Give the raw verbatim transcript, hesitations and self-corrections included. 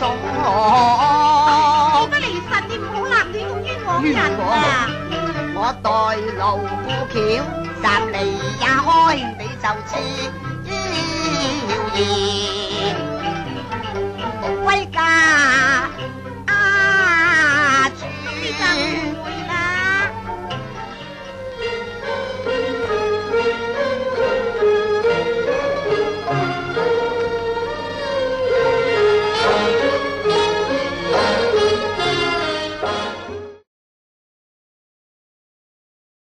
錯。 你不離神，你唔好立亂咁冤枉人啊！ 我代勞顧橋，三里也開，你就知謠言。歸家